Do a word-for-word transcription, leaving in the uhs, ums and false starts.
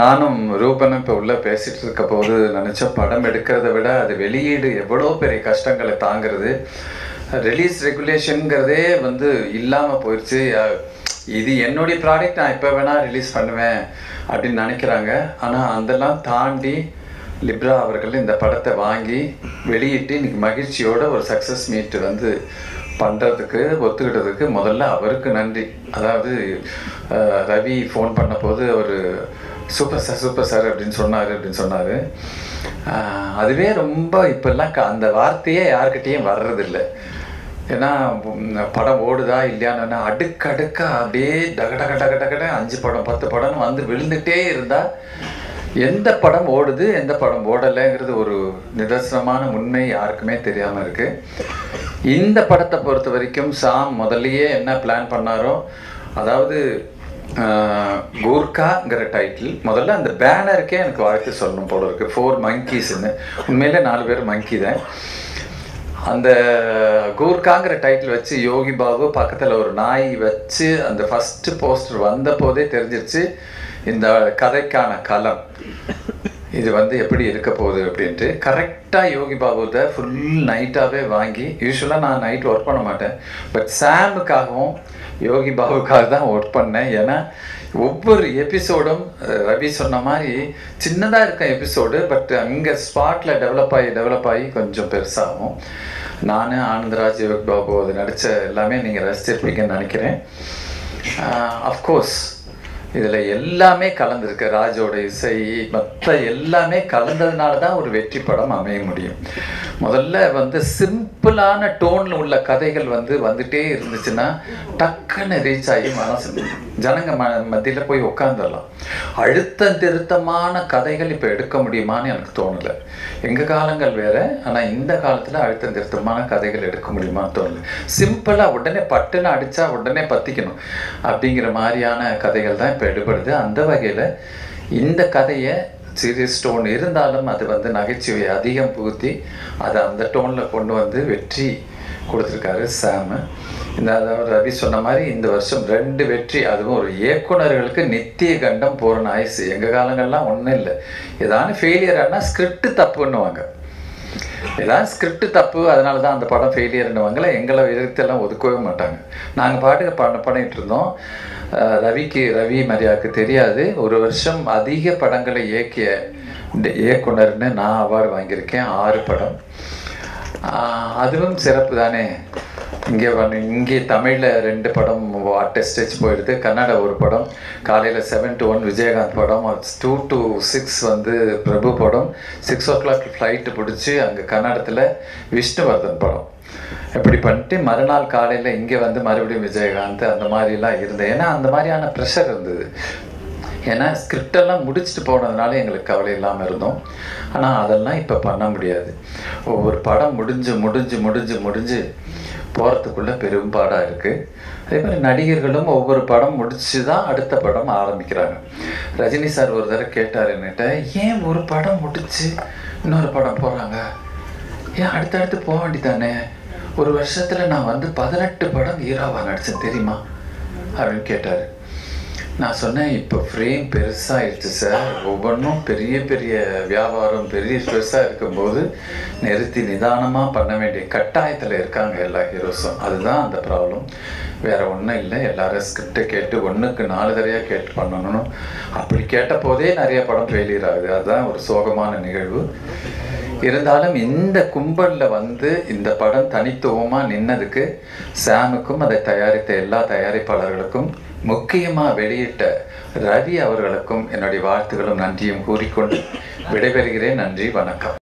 நானும் ரூபனும் இப்போ உள்ள பேசிட்டு இருக்க போது நினச்ச படம் எடுக்கிறத விட அது வெளியீடு எவ்வளோ பெரிய கஷ்டங்களை தாங்கிறது. ரிலீஸ் ரெகுலேஷனுங்கிறதே வந்து இல்லாமல் போயிடுச்சு. இது என்னுடைய ப்ராடக்ட், நான் இப்போ வேணால் ரிலீஸ் பண்ணுவேன் அப்படின்னு நினைக்கிறாங்க. ஆனால் அதெல்லாம் தாண்டி லிப்ரா அவர்கள் இந்த படத்தை வாங்கி வெளியிட்டு இன்றைக்கி மகிழ்ச்சியோட ஒரு சக்ஸஸ் மீட் வந்து பண்ணுறதுக்கு ஒத்துக்கிட்டதுக்கு முதல்ல அவருக்கு நன்றி. அதாவது ரவி ஃபோன் பண்ண போது அவர் சூப்பர் சார் சூப்பர் சார் அப்படின்னு சொன்னார் அப்படின்னு சொன்னார். அதுவே ரொம்ப இப்போல்லாம் அந்த வார்த்தையே யாருக்கிட்டேயும் வர்றதில்லை. ஏன்னா படம் ஓடுதா இல்லையான்னு அடுக்கடுக்கா அப்படியே டக டக டக டகட அஞ்சு படம் பத்து படம் வந்து விழுந்துகிட்டே இருந்தால் எந்த படம் ஓடுது எந்த படம் ஓடலைங்கிறது ஒரு நிதர்சனமான உண்மை யாருக்குமே தெரியாமல் இருக்குது. இந்த படத்தை பொறுத்த வரைக்கும் சாம் முதல்லையே என்ன பிளான் பண்ணாரோ, அதாவது கூர்காங்கிற டைட்டில் முதல்ல அந்த பேனருக்கே எனக்கு வாழ்த்து சொல்லணும் போல இருக்குது. ஃபோர் மங்கீஸ்ன்னு, உண்மையிலே நாலு பேர் மங்கி தான். அந்த கூர்காங்கிற டைட்டில் வச்சு யோகி பாபு பக்கத்தில் ஒரு நாய் வச்சு அந்த ஃபஸ்ட்டு போஸ்டர் வந்த போதே தெரிஞ்சிருச்சு இந்த கதைக்கான களம் இது வந்து எப்படி இருக்க போகுது அப்படின்ட்டு. கரெக்டாக யோகி பாபுவை ஃபுல் நைட்டாகவே வாங்கி, யூஸ்வலாக நான் நைட் ஒர்க் பண்ண மாட்டேன், பட் சாமுக்காகவும் யோகி பாபுக்காக தான் ஒர்க் பண்ணேன். ஏன்னா ஒவ்வொரு எபிசோடும் ரவி சொன்ன மாதிரி சின்னதாக இருக்க எபிசோடு, பட் அங்கே ஸ்பாட்டில் டெவலப் ஆகி டெவலப் ஆகி கொஞ்சம் பெருசாகும். நான் ஆனந்தராஜ் யோகி பாபு அது நடித்த எல்லாமே நீங்கள் ரசிச்சிருப்பீங்கன்னு நினைக்கிறேன். அஃப்கோர்ஸ் இதில் எல்லாமே கலந்துருக்கு. ராஜோட இசை மற்ற எல்லாமே கலந்ததுனால தான் ஒரு வெற்றி படம் அமைய முடியும். முதல்ல வந்து சிம்பிளான டோனில் உள்ள கதைகள் வந்து வந்துகிட்டே இருந்துச்சுன்னா டக்குன்னு ரீச் ஆகி மனசு ஜனங்க ம மத்தியில் போய் உட்காந்துடலாம். அழுத்த திருத்தமான கதைகள் இப்போ எடுக்க முடியுமான்னு எனக்கு தோணலை. எங்கள் காலங்கள் வேறு, ஆனால் இந்த காலத்தில் அழுத்த திருத்தமான கதைகள் எடுக்க முடியுமான்னு தோணலை. சிம்பிளாக உடனே பட்டுன்னு அடித்தா உடனே பற்றிக்கணும் அப்படிங்கிற மாதிரியான கதைகள் தான் இப்போ எடுபடுது. அந்த வகையில் இந்த கதையை சீரியஸ் டோன் இருந்தாலும் அது வந்து நகைச்சுவை அதிகம் புகுத்தி அதை அந்த டோனில் கொண்டு வந்து வெற்றி கொடுத்துருக்காரு சாமு. இந்த அதாவது ரவி சொன்ன மாதிரி இந்த வருஷம் ரெண்டு வெற்றி, அதுவும் ஒரு இயக்குநர்களுக்கு நித்திய கண்டம் பூரண ஆயுசு. எங்கள் காலங்கள்லாம் ஒன்றும் இல்லை. ஏதாவது ஃபெயிலியர் ஆனால் ஸ்கிரிப்ட் தப்புன்னுவாங்க. ஏதாவது ஸ்கிரிப்ட் தப்பு அதனால தான் அந்த படம் ஃபெயிலியர்னுவாங்களே, எங்களை எழுத்தெல்லாம் ஒதுக்கவே மாட்டாங்க. நாங்கள் பாட்டுக்கு பண்ண பண்ணிகிட்டு இருந்தோம். ரவிக்கு ரவி மரியாவுக்கு தெரியாது, ஒரு வருஷம் அதிக படங்களை இயக்கிய இயக்குனர்னு நான் அவார்டு வாங்கியிருக்கேன். ஆறு படம், அதுவும் சிறப்பு தானே. இங்கே வந்து இங்கே தமிழில் ரெண்டு படம் டெஸ்டேஜ் போயிடுது, கன்னடா ஒரு படம், காலையில் செவன் டு ஒன் விஜயகாந்த் படம், டூ டு சிக்ஸ் வந்து பிரபு படம், சிக்ஸ் ஓ கிளாக் ஃப்ளைட்டு பிடிச்சி அங்கே கன்னடத்தில் விஷ்ணுவர்தன் படம். இப்படி பண்ணிட்டு மறுநாள் காலையில் இங்கே வந்து மறுபடியும் விஜயகாந்த் அந்த மாதிரிலாம் இருந்தேன். ஏன்னா அந்த மாதிரியான ப்ரெஷர் இருந்தது. ஏன்னா ஸ்கிரிப்டெல்லாம் முடிச்சுட்டு போனதுனால எங்களுக்கு கவலை இல்லாமல் இருந்தோம். ஆனால் அதெல்லாம் இப்போ பண்ண முடியாது. ஒவ்வொரு படம் முடிஞ்சு முடிஞ்சு முடிஞ்சு முடிஞ்சு போகிறதுக்குள்ளே பெரும்பாடாக இருக்குது. அதே மாதிரி நடிகர்களும் ஒவ்வொரு படம் முடிச்சு தான் அடுத்த படம் ஆரம்பிக்கிறாங்க. ரஜினி சார் ஒரு தடவை கேட்டார் என்கிட்ட, ஏன் ஒரு படம் முடிச்சு இன்னொரு படம் போகிறாங்க, ஏன் அடுத்தடுத்து போக வேண்டிதானே, ஒரு வருஷத்தில் நான் வந்து பதினெட்டு படம் ஹீரோவாக நடித்தேன் தெரியுமா அப்படின்னு கேட்டார். நான் சொன்னேன், இப்போ ஃப்ரேம் பெருசாகிடுச்சு சார், ஒவ்வொன்றும் பெரிய பெரிய வியாபாரம் பெரிய பெருசாக இருக்கும்போது நிறுத்தி நிதானமாக பண்ண வேண்டிய கட்டாயத்தில் இருக்காங்க எல்லா ஹீரோஸும். அதுதான் அந்த ப்ராப்ளம், வேறு ஒன்றும் இல்லை. எல்லோரும் ஸ்கிரிப்டை கேட்டு ஒன்றுக்கு நாலு தடையாக கேட்டு பண்ணணும். அப்படி கேட்ட போதே நிறைய படம் ஃபெயிலியர் ஆகுது. அதுதான் ஒரு சோகமான நிகழ்வு. இருந்தாலும் இந்த கும்பலில் வந்து இந்த படம் தனித்துவமாக நின்னதுக்கு சாமுக்கும் அதை தயாரித்த எல்லா தயாரிப்பாளர்களுக்கும் முக்கியமாக வெளியிட்ட ரவி அவர்களுக்கும் என்னுடைய வாழ்த்துக்களும் நன்றியும் கூறிக்கொண்டு விடைபெறுகிறேன். நன்றி, வணக்கம்.